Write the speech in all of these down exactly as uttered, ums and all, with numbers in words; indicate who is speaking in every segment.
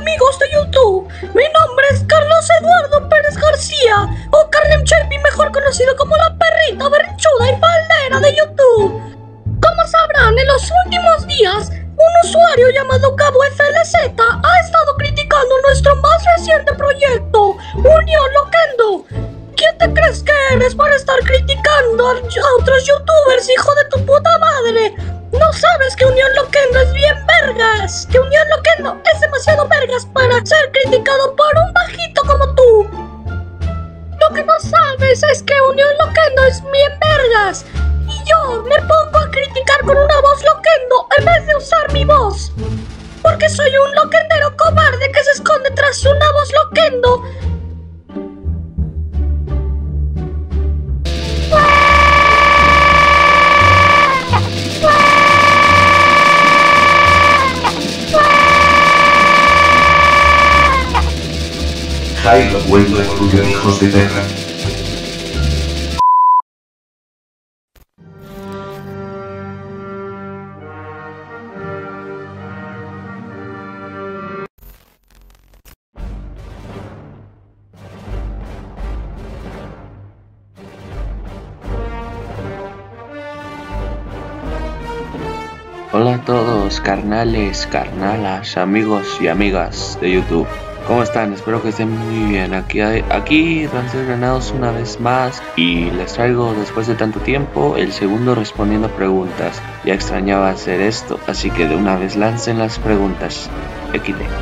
Speaker 1: amigos de YouTube, mi nombre es Carlos Eduardo Pérez García, o Carlem Cherpi, mejor conocido como la perrita berrinchuda y faldera de YouTube. Como sabrán, en los últimos días, un usuario llamado Cabo F L Z ha estado criticando nuestro más reciente proyecto, Unión Loquendo. ¿Quién te crees que eres para estar criticando a otros youtubers, hijo de tu puta madre? ¿No sabes que Unión Loquendo es bien vergas? Que Unión Loquendo es demasiado vergas para ser criticado por un bajito como tú. Lo que no sabes es que Unión Loquendo es bien vergas. Y yo me pongo a criticar con una voz loquendo en vez de usar mi voz. Porque soy un loquendero cobarde que se esconde tras una voz loquendo.
Speaker 2: Jairo vuelve a estudiar, hijos de perra.
Speaker 3: Hola a todos, carnales, carnalas, amigos y amigas de YouTube. ¿Cómo están? Espero que estén muy bien. Aquí, aquí Ramses Granados una vez más y les traigo después de tanto tiempo el segundo respondiendo preguntas. Ya extrañaba hacer esto, así que de una vez lancen las preguntas. equis de.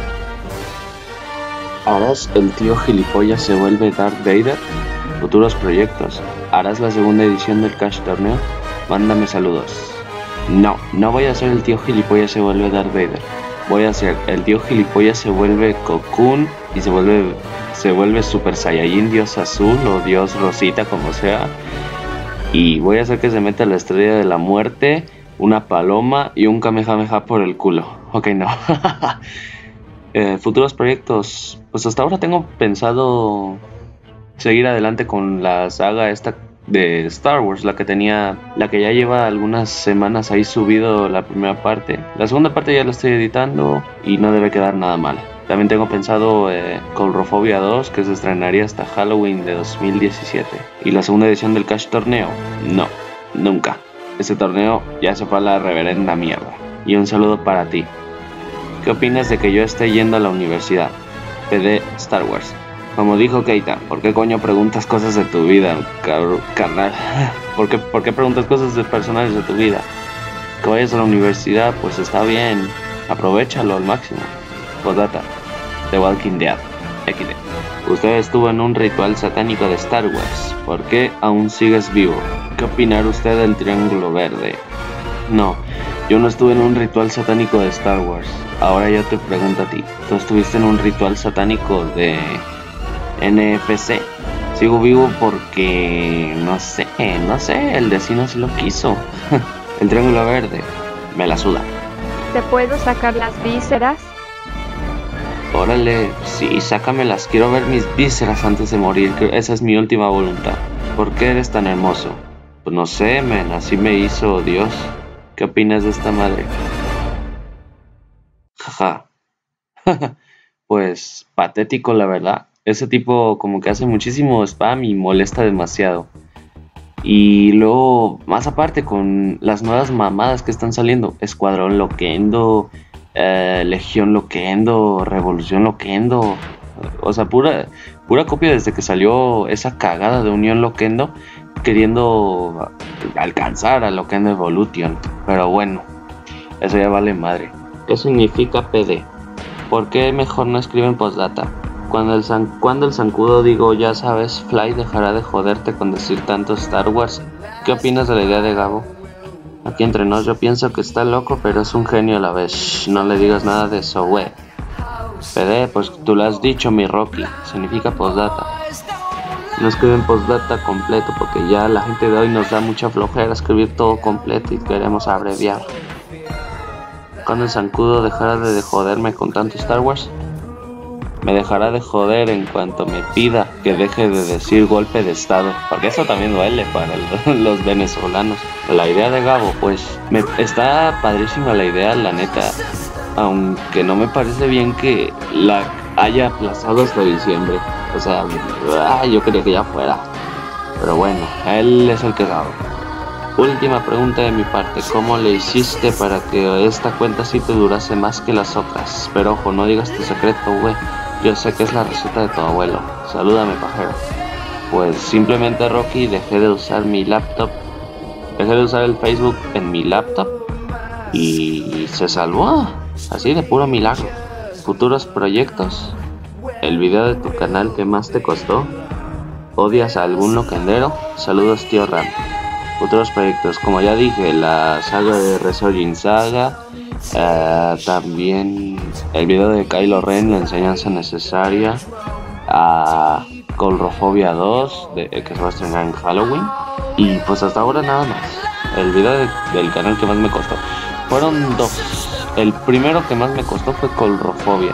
Speaker 3: ¿Harás el tío gilipollas se vuelve Darth Vader? Futuros proyectos. ¿Harás la segunda edición del Cash Torneo? Mándame saludos. No, no voy a ser el tío gilipollas se vuelve Darth Vader. Voy a hacer el tío gilipollas se vuelve Cocoon y se vuelve se vuelve Super Saiyajin Dios Azul o Dios Rosita, como sea. Y voy a hacer que se meta la estrella de la muerte, una paloma y un Kamehameha por el culo. Ok, no. eh, futuros proyectos. Pues hasta ahora tengo pensado seguir adelante con la saga esta de Star Wars, la que tenía, la que ya lleva algunas semanas ahí subido la primera parte. La segunda parte ya la estoy editando y no debe quedar nada mal. También tengo pensado eh, Colrofobia dos, que se estrenaría hasta Halloween de dos mil diecisiete. Y la segunda edición del Cash Torneo, no, nunca. Ese torneo ya se fue a la reverenda mierda. Y un saludo para ti. ¿Qué opinas de que yo esté yendo a la universidad? P D Star Wars. Como dijo Keita, ¿por qué coño preguntas cosas de tu vida, car carnal? ¿Por qué, ¿Por qué preguntas cosas de personales de tu vida? Que vayas a la universidad, pues está bien, aprovechalo al máximo. Postdata, The Walking Dead, equis de. Usted estuvo en un ritual satánico de Star Wars, ¿por qué aún sigues vivo? ¿Qué opinar usted del Triángulo Verde? No, yo no estuve en un ritual satánico de Star Wars. Ahora yo te pregunto a ti, ¿tú estuviste en un ritual satánico de N F C? Sigo vivo porque no sé, no sé, el destino sí lo quiso. El Triángulo Verde me la suda.
Speaker 4: ¿Te puedo sacar las vísceras?
Speaker 3: Órale, sí, sácamelas, quiero ver mis vísceras antes de morir, esa es mi última voluntad. ¿Por qué eres tan hermoso? Pues no sé, men, así me hizo Dios. ¿Qué opinas de esta madre? Jaja. Pues patético, la verdad. Ese tipo como que hace muchísimo spam y molesta demasiado. Y luego, más aparte, con las nuevas mamadas que están saliendo, Escuadrón Loquendo, eh, Legión Loquendo, Revolución Loquendo, o sea, pura, pura copia desde que salió esa cagada de Unión Loquendo, queriendo alcanzar a Loquendo Evolution. Pero bueno, eso ya vale madre. ¿Qué significa P D? ¿Por qué mejor no escriben postdata? Cuando el, san, cuando el zancudo digo, ya sabes, Fly dejará de joderte con decir tanto Star Wars. ¿Qué opinas de la idea de Gabo? Aquí entre nos, yo pienso que está loco, pero es un genio a la vez. Shh, no le digas nada de eso, güey. P D, pues tú lo has dicho, mi Rocky. Significa postdata. No escriben postdata completo porque ya la gente de hoy nos da mucha flojera escribir todo completo y queremos abreviar. ¿Cuándo el zancudo dejará de joderme con tanto Star Wars? Me dejará de joder en cuanto me pida que deje de decir golpe de estado, porque eso también duele para los venezolanos. La idea de Gabo, pues me está padrísima la idea, la neta. aunque no me parece bien que la haya aplazado hasta diciembre. O sea, ah, yo quería que ya fuera. Pero bueno, él es el que sabe. Última pregunta de mi parte, ¿cómo le hiciste para que esta cuenta sí te durase más que las otras? Pero ojo, no digas tu secreto, güey. Yo sé que es la receta de tu abuelo. Salúdame, pajero. Pues simplemente, Rocky, dejé de usar mi laptop. Dejé de usar el Facebook en mi laptop y se salvó. Así de puro milagro. Futuros proyectos. El video de tu canal que más te costó. ¿Odias a algún loquendero? Saludos, tío Ram. Futuros proyectos, como ya dije, la saga de Resurging Saga. Uh, también el video de Kylo Ren, la enseñanza necesaria. A uh, Colrofobia dos, de, que se va a estrenar en Halloween. Y pues hasta ahora nada más. El video de, del canal que más me costó fueron dos. El primero que más me costó fue Colrofobia,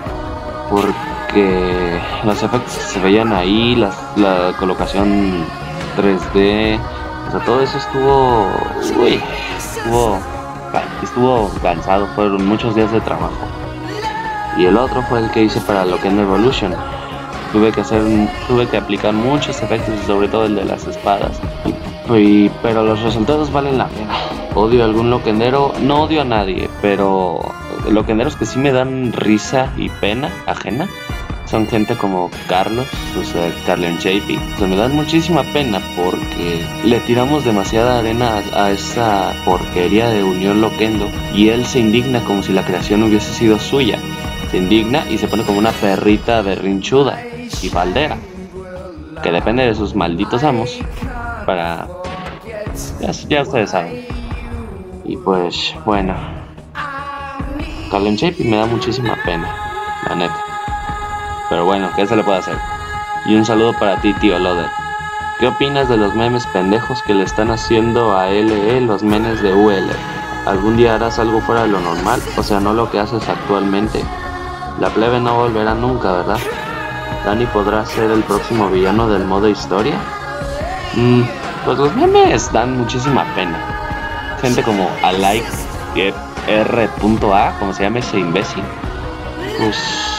Speaker 3: porque los efectos se veían ahí, las, la colocación tres D, o sea, todo eso estuvo, uy, estuvo, estuvo cansado, fueron muchos días de trabajo. Y el otro fue el que hice para Loquendo Evolution. Tuve que hacer, tuve que aplicar muchos efectos, sobre todo el de las espadas. Y, pero los resultados valen la pena. ¿Odio a algún loquendero? No odio a nadie, pero loquenderos que sí me dan risa y pena ajena son gente como Carlos, o sea, Carlen J P. O sea, me dan muchísima pena porque le tiramos demasiada arena a, a esa porquería de Unión Loquendo y él se indigna como si la creación hubiese sido suya. Se indigna y se pone como una perrita berrinchuda y faldera, que depende de sus malditos amos para... Ya, ya ustedes saben. Y pues, bueno, Carlen J P me da muchísima pena, la neta. Pero bueno, ¿qué se le puede hacer? Y un saludo para ti, tío Loder. ¿Qué opinas de los memes pendejos que le están haciendo a L E los memes de U L? ¿Algún día harás algo fuera de lo normal? O sea, no lo que haces actualmente. La plebe no volverá nunca, ¿verdad? ¿Dani podrá ser el próximo villano del modo historia? Mm, pues los memes dan muchísima pena. Gente como Alike R punto A, como se llama ese imbécil, pues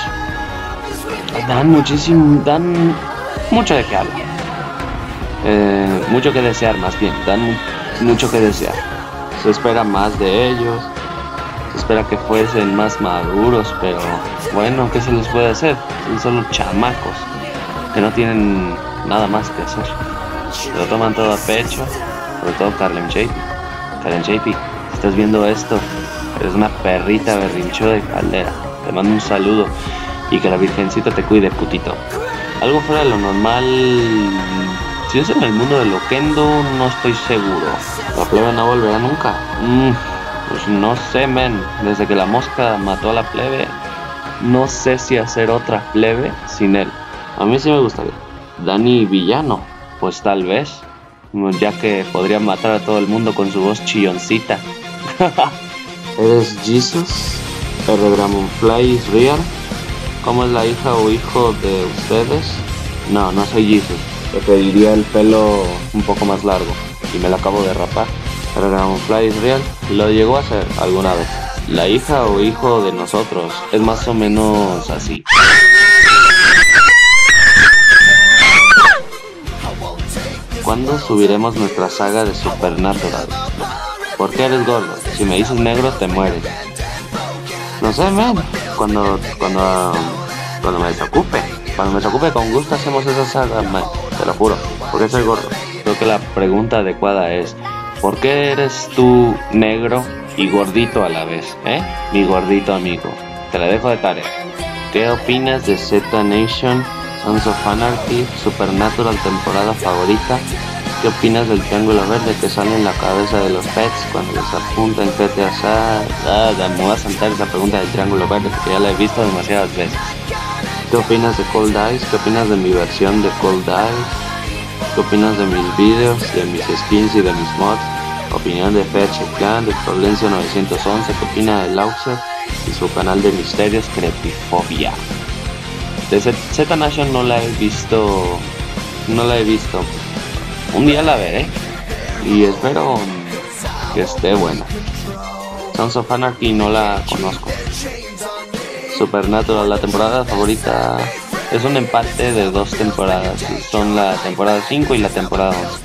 Speaker 3: dan muchísimo, dan mucho de qué hablar. Eh, mucho que desear, más bien, dan mu mucho que desear. Se espera más de ellos, se espera que fuesen más maduros, pero bueno, ¿qué se les puede hacer? Son solo chamacos que no tienen nada más que hacer. Se lo toman todo a pecho, sobre todo Carlen J P. Carlen J P, si estás viendo esto, eres una perrita berrinchuda de caldera. Te mando un saludo y que la virgencita te cuide, putito. Algo fuera de lo normal. Si es en el mundo de Loquendo, no estoy seguro. ¿La plebe no volverá nunca? Mm, pues no sé, men. Desde que la mosca mató a la plebe, no sé si hacer otra plebe sin él. A mí sí me gustaría. Dani villano, pues tal vez, ya que podría matar a todo el mundo con su voz chilloncita. ¿Eres Jesus? ¿R Dragonfly is real? ¿Cómo es la hija o hijo de ustedes? No, no soy Jesus. Preferiría el pelo un poco más largo y me lo acabo de rapar. ¿R Dragonfly is real? Lo llegó a hacer alguna vez. La hija o hijo de nosotros es más o menos así. ¿Cuándo subiremos nuestra saga de Supernatural? ¿Por qué eres gordo? Si me dices negro te mueres. No sé, man. Cuando, cuando, cuando me desocupe. Cuando me desocupe con gusto hacemos esa saga, man. Te lo juro. ¿Por qué soy gordo? Creo que la pregunta adecuada es: ¿por qué eres tú negro y gordito a la vez? ¿Eh? Mi gordito amigo. Te la dejo de tarea. ¿Qué opinas de Z Nation, Sons of Anarchy, Supernatural temporada favorita? ¿Qué opinas del triángulo verde que sale en la cabeza de los pets cuando les apunta en G T A? Ah, me voy a saltar esa pregunta del triángulo verde porque ya la he visto demasiadas veces. ¿Qué opinas de Cold Eyes? ¿Qué opinas de mi versión de Cold Eyes? ¿Qué opinas de mis videos, de mis skins y de mis mods? Opinión de Fetch Clan, de Prolencio novecientos once. ¿Qué opina de Lauxer y su canal de misterios Creepyphobia? De Z Nation no la he visto, no la he visto. Un día la veré y espero que esté buena. Sons of Anarchy no la conozco. Supernatural, la temporada favorita, es un empate de dos temporadas. Son la temporada cinco y la temporada once.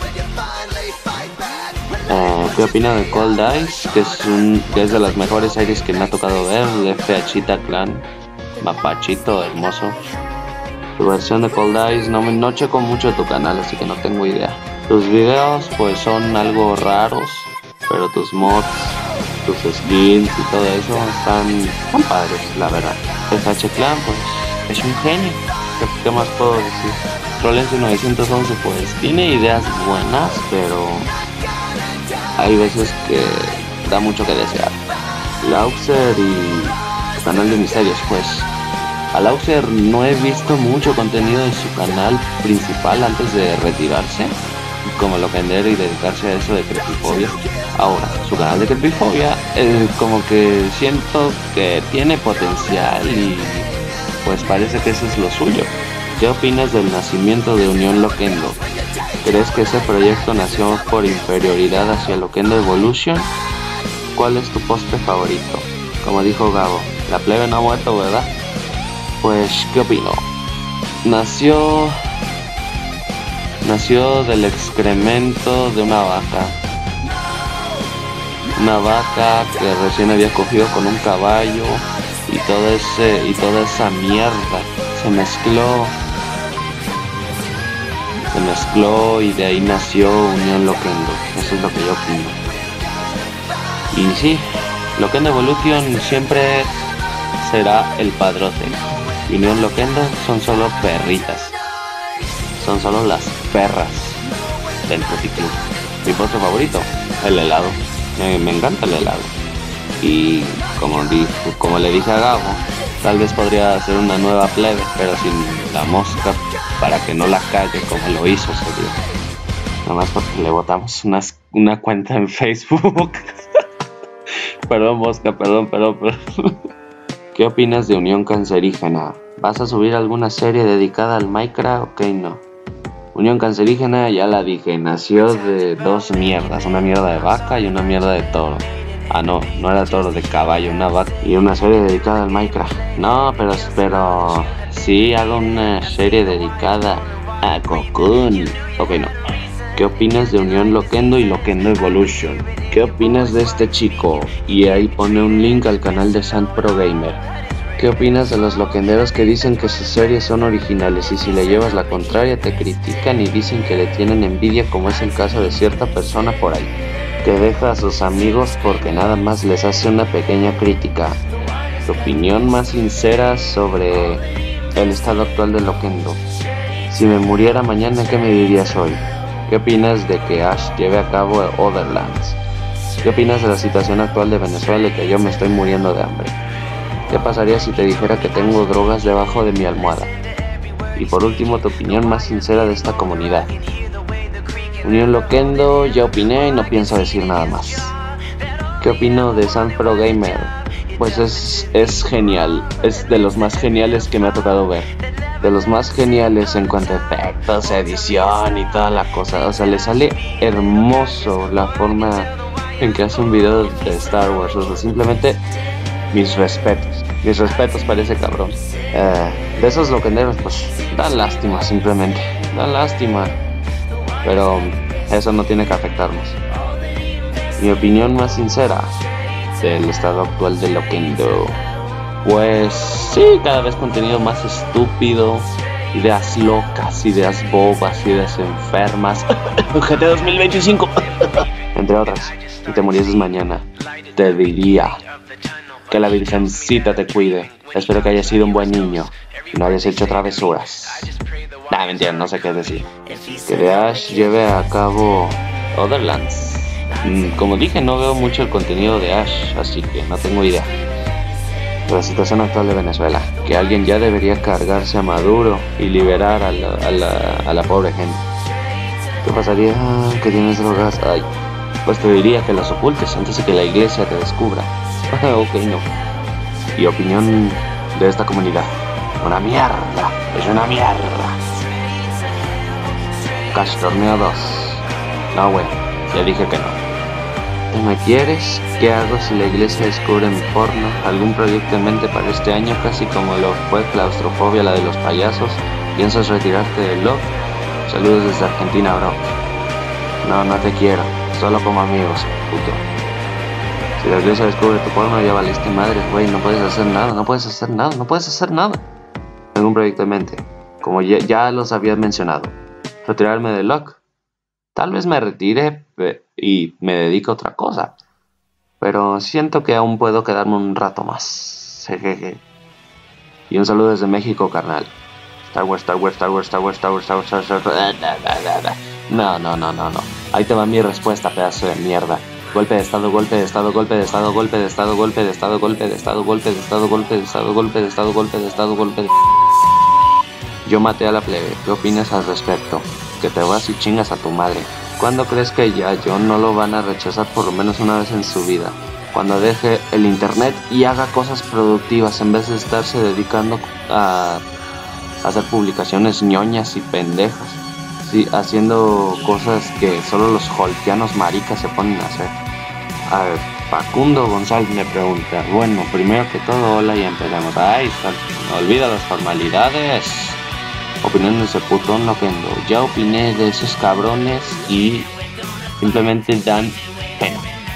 Speaker 3: Eh, ¿Qué opina de Cold Eyes? Que es, un, que es de las mejores series que me ha tocado ver. De Feachita Clan, Mapachito, hermoso. Tu versión de Cold Eyes, no, no checo mucho tu canal, así que no tengo idea. Tus videos pues son algo raros, pero tus mods, tus skins y todo eso están, están padres, la verdad. F H Clan pues es un genio. ¿Qué, qué más puedo decir? Trolencio novecientos once pues tiene ideas buenas, pero hay veces que da mucho que desear. Lauxer y su canal de misterios, pues a Lauxer no he visto mucho contenido en su canal principal antes de retirarse, como Loquendero, y dedicarse a eso de Creepyphobia. Ahora, su canal de Creepyphobia, eh, como que siento que tiene potencial y pues parece que eso es lo suyo. ¿Qué opinas del nacimiento de Unión Loquendo? ¿Crees que ese proyecto nació por inferioridad hacia Loquendo Evolution? ¿Cuál es tu postre favorito? Como dijo Gabo, la plebe no ha muerto, ¿verdad? Pues, ¿qué opino? Nació... Nació del excremento de una vaca. Una vaca que recién había cogido con un caballo y todo ese y toda esa mierda se mezcló. Se mezcló y de ahí nació Unión Loquendo. Eso es lo que yo opino. Y sí, Loquendo Evolution siempre será el padrote. Unión Loquendo son solo perritas. Son solo las perras del Puticlub. Mi postre favorito, el helado. Me, me encanta el helado. Y como, di, como le dije a Gabo, tal vez podría hacer una nueva plebe, pero sin la mosca, para que no la cague como lo hizo Sergio. Nada más porque le botamos una, una cuenta en Facebook. Perdón, mosca, perdón, perdón, perdón. ¿Qué opinas de Unión Cancerígena? ¿Vas a subir alguna serie dedicada al Minecraft? Ok, no. Unión Cancerígena, ya la dije, nació de dos mierdas, una mierda de vaca y una mierda de toro. Ah, no, no era toro, de caballo, una vaca y una serie dedicada al Minecraft. No, pero, pero sí hago una serie dedicada a Cocoon. Ok, no. ¿Qué opinas de Unión Loquendo y Loquendo Evolution? ¿Qué opinas de este chico? Y ahí pone un link al canal de Sant Pro Gamer. ¿Qué opinas de los loquenderos que dicen que sus series son originales y si le llevas la contraria te critican y dicen que le tienen envidia, como es el caso de cierta persona por ahí, que deja a sus amigos porque nada más les hace una pequeña crítica? Tu opinión más sincera sobre el estado actual de Loquendo. Si me muriera mañana, ¿qué me dirías hoy? ¿Qué opinas de que Ash lleve a cabo Otherlands? ¿Qué opinas de la situación actual de Venezuela y que yo me estoy muriendo de hambre? ¿Qué pasaría si te dijera que tengo drogas debajo de mi almohada? Y por último, tu opinión más sincera de esta comunidad. Unión Loquendo, ya opiné y no pienso decir nada más. ¿Qué opino de Sant Pro Gamer? Pues es, es genial, es de los más geniales que me ha tocado ver. De los más geniales en cuanto a efectos, edición y toda la cosa. O sea, le sale hermoso la forma en que hace un video de Star Wars. O sea, simplemente mis respetos. Mis respetos para ese cabrón. Eh, de esos loquenderos, pues, dan lástima simplemente. Dan lástima. Pero eso no tiene que afectarnos. Mi opinión más sincera del estado actual de Loquendo. Pues sí, cada vez contenido más estúpido, ideas locas, ideas bobas, ideas enfermas. G T dos mil veinticinco. Entre otras. Si te murieses mañana, te diría que la Virgencita te cuide. Espero que hayas sido un buen niño y no hayas hecho travesuras. Nah, mentira, no sé qué decir. Que de Ash lleve a cabo Otherlands. Mm, como dije, no veo mucho el contenido de Ash, así que no tengo idea. La situación actual de Venezuela, que alguien ya debería cargarse a Maduro y liberar a la, a la, a la pobre gente. ¿Qué pasaría que tienes drogas? Ay, pues te diría que las ocultes antes de que la iglesia te descubra. Ok, no. Y opinión de esta comunidad. Una mierda, es una mierda. Cash Torneo dos. No, güey, ya dije que no. ¿Realmente me quieres? ¿Qué hago si la iglesia descubre mi porno? ¿Algún proyecto en mente para este año? Casi como lo fue Claustrofobia, la de los payasos. ¿Piensas retirarte del love? Saludos desde Argentina, bro. No, no te quiero. Solo como amigos, puto. Si la iglesia descubre tu porno, ya valiste madre, güey. No puedes hacer nada, no puedes hacer nada, no puedes hacer nada. ¿Algún proyecto en mente? Como ya, ya los habías mencionado. ¿Retirarme del lock? Tal vez me retire y me dedique a otra cosa. Pero siento que aún puedo quedarme un rato más. Jejeje. Y un saludo desde México, carnal. Star Wars, Star Wars, Star Wars, Star Wars, Star Wars, Star Wars, Star Wars, Star Wars. No, no, no, no, no. Ahí te va mi respuesta, pedazo de mierda. Golpe de estado, golpe de estado, golpe de estado, golpe de estado, golpe de estado, golpe de estado, golpe de estado, golpe de estado, golpe de estado, golpe de estado, golpe de... Yo maté a la plebe. ¿Qué opinas al respecto? Que te vas y chingas a tu madre. ¿Cuándo crees que ya John no lo van a rechazar por lo menos una vez en su vida? Cuando deje el internet y haga cosas productivas en vez de estarse dedicando a hacer publicaciones ñoñas y pendejas. Sí, haciendo cosas que solo los holkianos maricas se ponen a hacer. A ver, Facundo González me pregunta. Bueno, primero que todo, hola y empezamos. Ay, no olvida las formalidades. Opinión de ese putón loquendo. Ya opiné de esos cabrones y simplemente dan pena.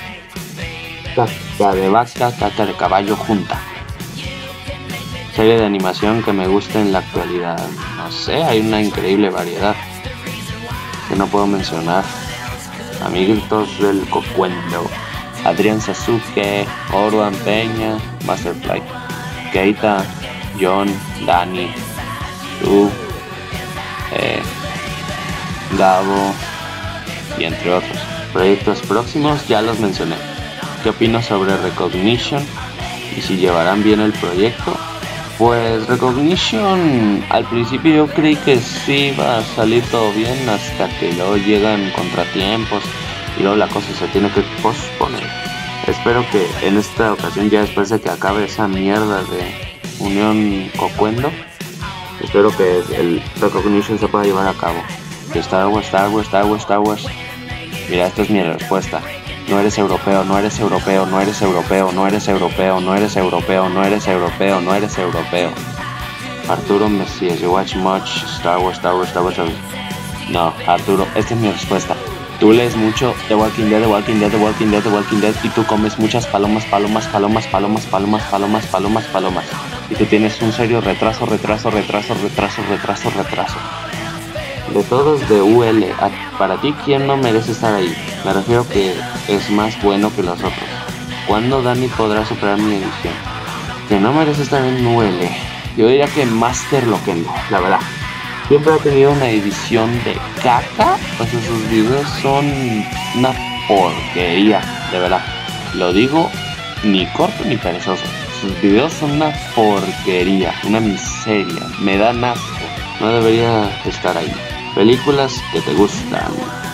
Speaker 3: Caca de vaca, caca de caballo junta. Serie de animación que me gusta en la actualidad. No sé, hay una increíble variedad que no puedo mencionar. Amiguitos del Cocuendo. Adrián Sasuke, Oruan Peña, Masterfly, Keita, John, Dani, tú, eh, Gabo y entre otros. Proyectos próximos ya los mencioné. ¿Qué opino sobre Recognition y si llevarán bien el proyecto? Pues Recognition al principio yo creí que sí iba a salir todo bien hasta que luego llegan contratiempos y luego la cosa se tiene que posponer. Espero que en esta ocasión, ya después de que acabe esa mierda de Unión Cocuendo, espero que el Recognition se pueda llevar a cabo. Star Wars, Star Wars, Star Wars, Star Wars. Mira, esta es mi respuesta. No eres europeo, no eres europeo, no eres europeo, no eres europeo, no eres europeo, no eres europeo, no eres europeo. Arturo Mesías, you watch much Star Wars, Star Wars, Star Wars, Star Wars. No, Arturo, esta es mi respuesta. Tú lees mucho The Walking Dead, The Walking Dead, The Walking Dead, The Walking Dead y tú comes muchas palomas, palomas, palomas, palomas, palomas, palomas, palomas, palomas. Y tú tienes un serio retraso, retraso, retraso, retraso, retraso, retraso. De todos de U L, para ti, ¿quién no merece estar ahí? Me refiero que es más bueno que los otros. ¿Cuándo Dani podrá superar mi edición? Que no merece estar en U L. Yo diría que Master Loquendo, la verdad. Siempre ha tenido una edición de caca. Pues sus videos son una porquería, de verdad. Lo digo ni corto ni perezoso. Sus videos son una porquería, una miseria. Me dan asco. No debería estar ahí. Películas que te gustan.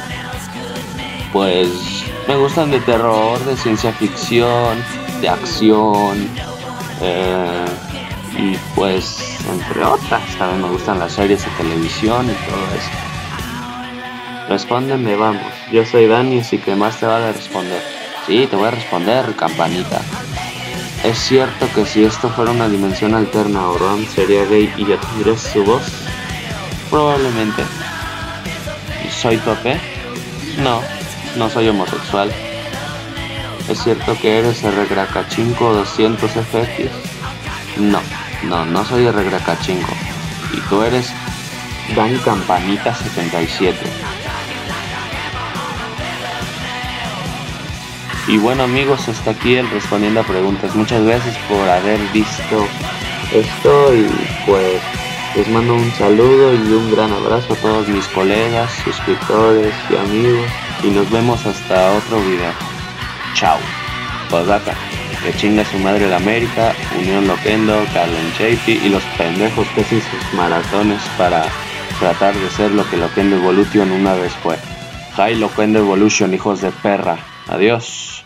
Speaker 3: Pues me gustan de terror, de ciencia ficción, de acción, eh, y pues entre otras. También me gustan las series de televisión y todo eso. Respóndeme, vamos. Yo soy Dani, así que más te vale responder. Sí, te voy a responder, campanita. ¿Es cierto que si esto fuera una dimensión alterna, Oron sería gay y ya tendrías su voz? Probablemente. ¿Soy tope? No, no soy homosexual. ¿Es cierto que eres R Gracachinko doscientos F X? No, no, no soy R Gracachinko. Y tú eres Dan Campanita setenta y siete. Y bueno, amigos, hasta aquí el respondiendo a preguntas. Muchas gracias por haber visto esto y pues les mando un saludo y un gran abrazo a todos mis colegas, suscriptores y amigos. Y nos vemos hasta otro video. Chao. Posdata. Que chinga su madre la América, Unión Loquendo, Carlen Chapey y los pendejos que hacen sus maratones para tratar de ser lo que Loquendo Evolution una vez fue. High Loquendo Evolution, hijos de perra. Adiós.